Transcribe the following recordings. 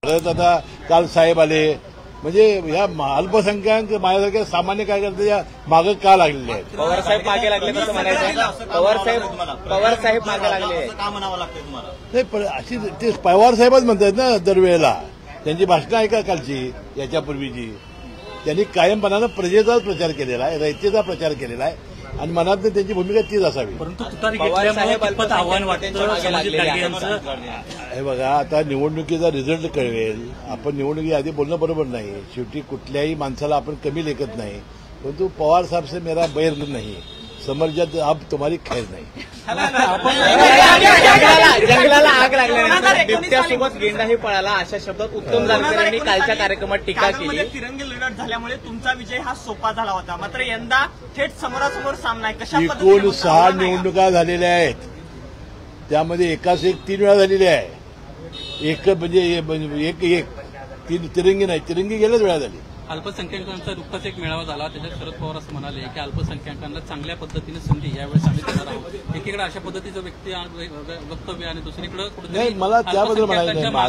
परत आता काल साहेब आले, म्हणजे या अल्पसंख्याक माझ्यासारख्या सामान्य कार्यकर्ते या मागे का लागलेले आहेत? पवार साहेब मागे लागले कसं म्हणायचं? पवार साहेब मागे लागले का म्हणावं लागतंय तुम्हाला? नाही, पण अशी ते पवार साहेबच म्हणतात ना दरवेळेला. त्यांची भाषणं ऐका कालची, याच्यापूर्वीची. त्यांनी कायमपणानं प्रजेचाच प्रचार केलेला आहे, रयतेचा प्रचार केलेला आहे आणि मनात त्यांची भूमिका तीच असावी. परंतु तुतारी घेतल्यामुळे कितपत आव्हान वाटतं संभाजी गाडगे यांचं? हे बघा, आता निवडणुकीचा रिझल्ट कळवेल. आपण निवडणुकी आधी बोलणं बरोबर नाही. शेवटी कुठल्याही माणसाला आपण कमी लेखत नाही. परंतु पवार साहेब से मेरा बैर नहीं, समर्जात अब तुम्हारी खैर नाही. जंगलाला आग लागल्यानंतर बिबट्यासोबत गेंडाही पळाला अशा शब्दात उत्तम जानकर यांनी कालच्या कार्यक्रमात टीका केली. तिरंगी लढत झाल्यामुळे तुमचा विजय हा सोपा झाला होता, मात्र यंदा थेट समोरासमोर सामना आहे. कशा एकूण 6 निवडणुका झालेल्या आहेत, त्यामध्ये एकाच एक 3 वेळा झालेली आहे. एक म्हणजे एक तिरंगी नाही, तिरंगी गेल्याच वेळा झाली. अल्पसंख्याकांचा नुकताच एक मेळावा झाला, त्याच्यात शरद पवार असं म्हणाले की अल्पसंख्याकांना चांगल्या पद्धतीने संधी यावेळेस आम्ही देणार आहोत. एकीकडे अशा पद्धतीचं वक्तव्य आणि दुसरीकडे नाही, मला त्याबद्दल म्हणायचं नाही.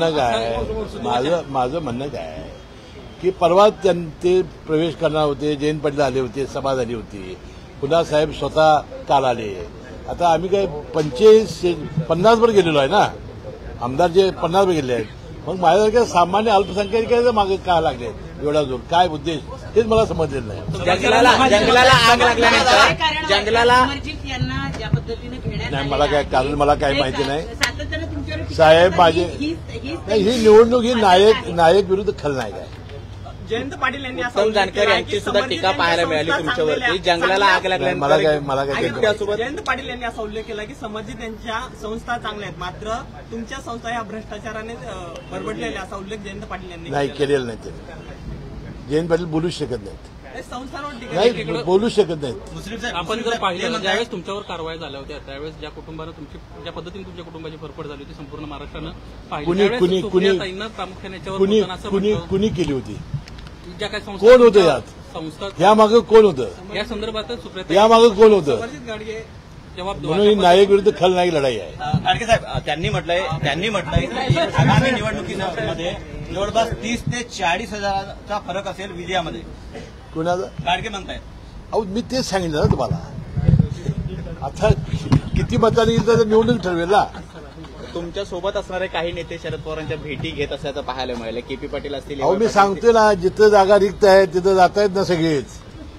माझं म्हणणं काय की परवा ते प्रवेश करणार होते, जयंत पाटील आले होते, सभा झाली होती, पुन्हा साहेब स्वतः काल आले. आता आम्ही काय 50 वर गेलेलो आहे ना, आमदार जे 50 वर गेले आहेत. मग माझ्यासारख्या सामान्य अल्पसंख्याकांच्या मागे का लागले एवढा जोर? काय उद्देश हेच मला समजलेलं नाही. जंगलाला आग लागल्यानंतर जंगलाला नाही, मला काय कारण मला काय माहिती नाही. साहेब माझे ही निवडणूक ही नायक विरुद्ध खलनायक आहे. जयंत पाटील यांनी उत्तम जानकर यांची सुद्धा टीका पाहायला मिळाली तुमच्यावरती. जंगलाला आग लागल्यानंतर मला काय जयंत पाटील यांनी असा उल्लेख केला की संबंधित त्यांच्या संस्था चांगल्या आहेत, मात्र तुमच्या संस्था ह्या भ्रष्टाचाराने बरबडलेल्या, असा उल्लेख जयंत पाटील यांनी नाही केलेला नाही. ते जयंत पाटील बोलूच शकत नाहीत, संस्थांवर टीका नाही बोलू शकत नाहीत. आपण जर पाहिलं ज्यावेळेस तुमच्यावर कारवाई झाल्या होत्या त्यावेळेस ज्या कुटुंबानं ज्या पद्धतीने तुमच्या कुटुंबाची फरफड झाली होती संपूर्ण महाराष्ट्रानं पाहिली, कुणी केली होती? ज्या काही कोण होतं यात? संस्था या मागे कोण होतं? या संदर्भात सुप्रिया या मागे कोण होतं? जबाब म्हणून ही नायक विरुद्ध खलनायक लढाई आहे. गाडगे साहेब त्यांनी म्हटलंय की आगामी निवडणुकीमध्ये जवळपास 30 ते 40 हजाराचा फरक असेल विजयामध्ये. कुणाचा? गाडगे म्हणतायत. अहो, मी तेच सांगितलं ना तुम्हाला. आता किती मतांनी येईल तर निवडणूक ठरवेल ना. तुमच्या सोबत असणारे काही नेते शरद पवारांच्या भेटी घेत असल्याचं पाहायला मिळालं. केपी पाटील असतील. अहो, मी सांगतोय ना, जिथं जागा रिक्त आहे तिथं जात आहेत ना सगळेच.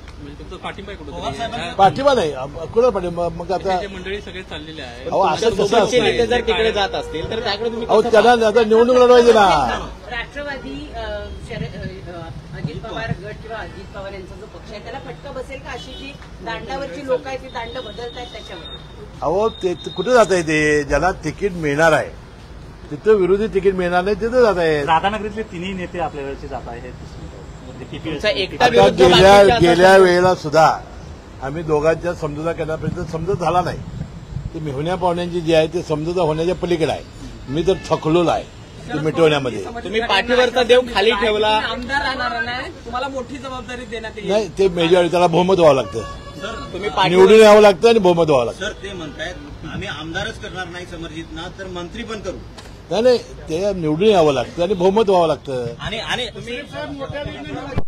पाठिंबा नाही कुणा पाठिंबा? मग आता मंडळी सगळे चाललेले आहे. अहो, असं कसं असतं? नेते जर तिकडे जात असतील तर त्याकडे तुम्ही अहो, त्यांना आता निवडणूक लढवायची ना. राष्ट्रवादी अजित पवार गट किंवा अजित पवार यांचा जो पक्ष आहे त्याला फटका बसेल का? अशी जी दांडावरची लोक आहेत ती दांड बदलतायत त्याच्यामध्ये. अहो, ते कुठे जात आहे? ते ज्याला तिकीट मिळणार आहे तिथं विरोधी तिकीट मिळणार नाही तिथं जात आहे. राधानगरीतले तिन्ही नेते आपल्याकडचे जात आहेत. गेल्या वेळेला सुद्धा आम्ही दोघांच्या समजुता करण्यापर्यंत समजत झाला नाही. ते मेहुण्या पाहुण्यांची जी आहे ते समजुता होण्याच्या पलीकडे आहे. मी तर थकलोला आहे ते मिटवण्यामध्ये. तुम्ही पाठीवरचा देव खाली ठेवला. आमदार राहणार नाही, तुम्हाला मोठी जबाबदारी देण्यात येईल. नाही, ते मेजॉरिटी त्याला बहुमत व्हावं लागतं. तुम्ही निवडून यावं लागतं आणि बहुमत व्हावं लागतं. सर ते म्हणतायत आम्ही आमदारच करणार नाही समर्जितना तर मंत्री पण करू. नाही, ते निवडून यावं लागतं आणि बहुमत व्हावं लागतं. आणि